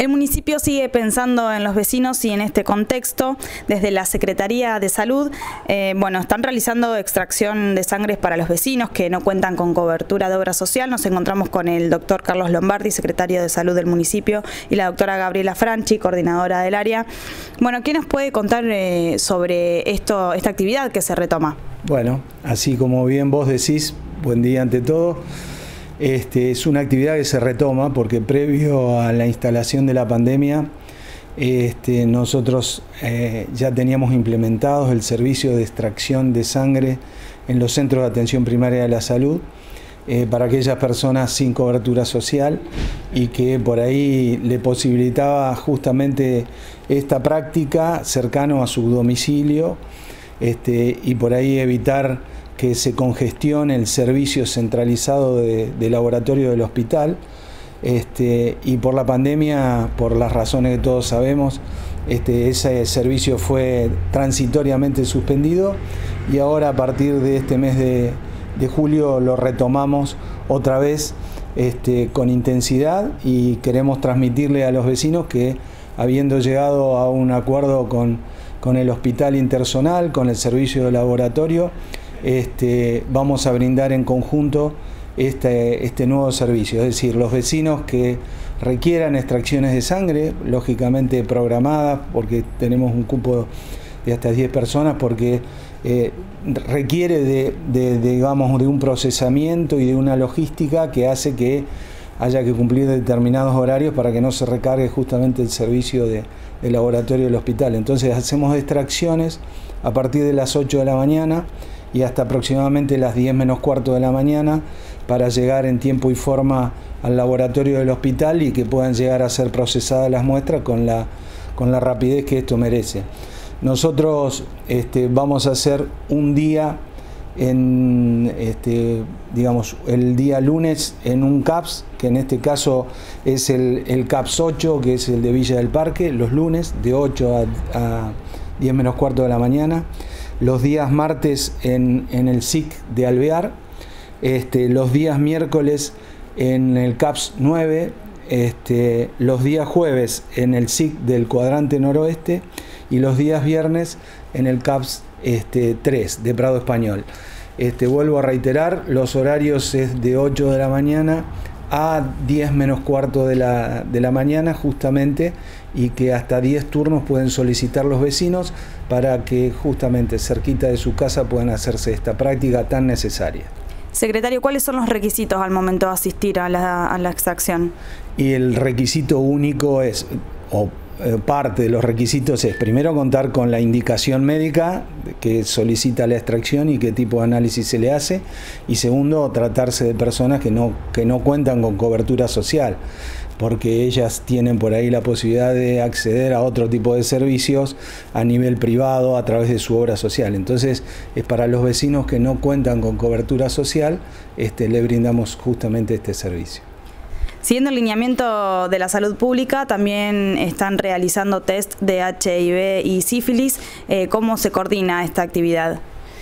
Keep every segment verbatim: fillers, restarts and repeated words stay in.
El municipio sigue pensando en los vecinos y en este contexto. Desde la Secretaría de Salud, eh, bueno, están realizando extracción de sangre para los vecinos que no cuentan con cobertura de obra social. Nos encontramos con el doctor Carlos Lombardi, secretario de Salud del municipio, y la doctora Gabriela Franchi, coordinadora del área. Bueno, ¿qué nos puede contar eh, sobre esto, esta actividad que se retoma? Bueno, así como bien vos decís, buen día ante todo. Este, es una actividad que se retoma porque previo a la instalación de la pandemia este, nosotros eh, ya teníamos implementados el servicio de extracción de sangre en los centros de atención primaria de la salud eh, para aquellas personas sin cobertura social y que por ahí le posibilitaba justamente esta práctica cercano a su domicilio este, y por ahí evitar que se congestione el servicio centralizado de, de laboratorio del hospital este, y por la pandemia, por las razones que todos sabemos, este, ese servicio fue transitoriamente suspendido y ahora a partir de este mes de, de julio lo retomamos otra vez este, con intensidad y queremos transmitirle a los vecinos que habiendo llegado a un acuerdo con, con el hospital interzonal, con el servicio de laboratorio, Este, vamos a brindar en conjunto este, este nuevo servicio, es decir, los vecinos que requieran extracciones de sangre, lógicamente programadas, porque tenemos un cupo de hasta diez personas, porque eh, requiere de, de, de, digamos, de un procesamiento y de una logística que hace que haya que cumplir determinados horarios para que no se recargue justamente el servicio de, de laboratorio del hospital. Entonces hacemos extracciones a partir de las ocho de la mañana y hasta aproximadamente las diez menos cuarto de la mañana para llegar en tiempo y forma al laboratorio del hospital y que puedan llegar a ser procesadas las muestras con la, con la rapidez que esto merece. Nosotros este, vamos a hacer un día, en, este, digamos, el día lunes en un CAPS, que en este caso es el, el CAPS ocho, que es el de Villa del Parque, los lunes de ocho a diez menos cuarto de la mañana. Los días martes en, en el S I C de Alvear, este, los días miércoles en el CAPS nueve, este, los días jueves en el S I C del cuadrante noroeste y los días viernes en el CAPS este, tres de Prado Español. Este, vuelvo a reiterar, los horarios es de ocho de la mañana a diez menos cuarto de la, de la mañana justamente, y que hasta diez turnos pueden solicitar los vecinos para que justamente cerquita de su casa puedan hacerse esta práctica tan necesaria. Secretario, ¿cuáles son los requisitos al momento de asistir a la, a la extracción? Y el requisito único es, o eh, parte de los requisitos es, primero contar con la indicación médica que solicita la extracción y qué tipo de análisis se le hace, y segundo, tratarse de personas que no, que no cuentan con cobertura social, porque ellas tienen por ahí la posibilidad de acceder a otro tipo de servicios a nivel privado a través de su obra social. Entonces, es para los vecinos que no cuentan con cobertura social, este, le brindamos justamente este servicio. Siguiendo el lineamiento de la salud pública, también están realizando test de H I V y sífilis. Eh, ¿Cómo se coordina esta actividad?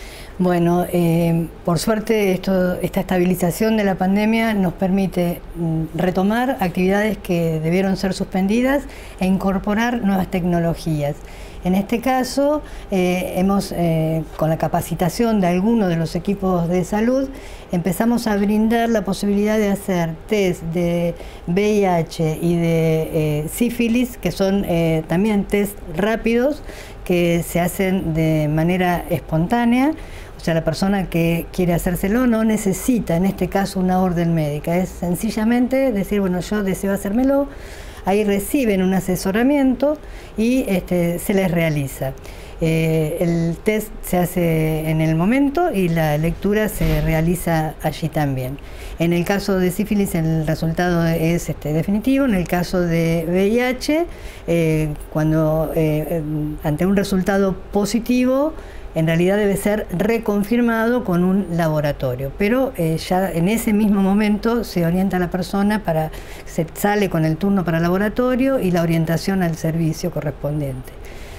Bueno, eh, por suerte esto, esta estabilización de la pandemia nos permite mm, retomar actividades que debieron ser suspendidas e incorporar nuevas tecnologías. En este caso, eh, hemos, eh, con la capacitación de algunos de los equipos de salud, empezamos a brindar la posibilidad de hacer test de V I H y de eh, sífilis, que son eh, también test rápidos que se hacen de manera espontánea. O sea, la persona que quiere hacérselo no necesita, en este caso, una orden médica. Es sencillamente decir, bueno, yo deseo hacérmelo. Ahí reciben un asesoramiento y este, se les realiza. Eh, el test se hace en el momento y la lectura se realiza allí también. En el caso de sífilis el resultado es este, definitivo. En el caso de V I H, eh, cuando eh, ante un resultado positivo, en realidad debe ser reconfirmado con un laboratorio, pero eh, ya en ese mismo momento se orienta a la persona, para se sale con el turno para laboratorio y la orientación al servicio correspondiente.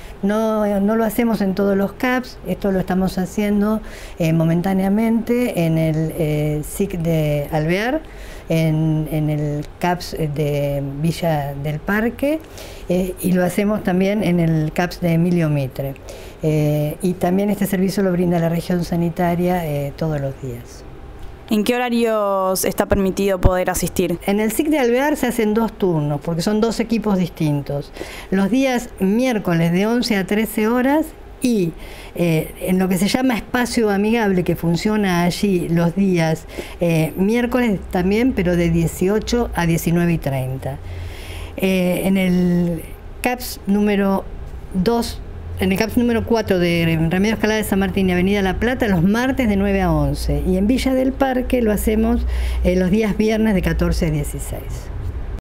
No, no lo hacemos en todos los CAPS, esto lo estamos haciendo eh, momentáneamente en el eh, S I C de Alvear, en, en el CAPS de Villa del Parque eh, y lo hacemos también en el CAPS de Emilio Mitre. Eh, y también este servicio lo brinda la región sanitaria eh, todos los días. ¿En qué horarios está permitido poder asistir? En el S I C de Alvear se hacen dos turnos, porque son dos equipos distintos. Los días miércoles de once a trece horas y eh, en lo que se llama espacio amigable, que funciona allí los días eh, miércoles también, pero de dieciocho a diecinueve y treinta. Eh, en el CAPS número dos, en el CAPS número cuatro de Remedios Escalada de San Martín y Avenida La Plata, los martes de nueve a once. Y en Villa del Parque lo hacemos eh, los días viernes de catorce a dieciséis.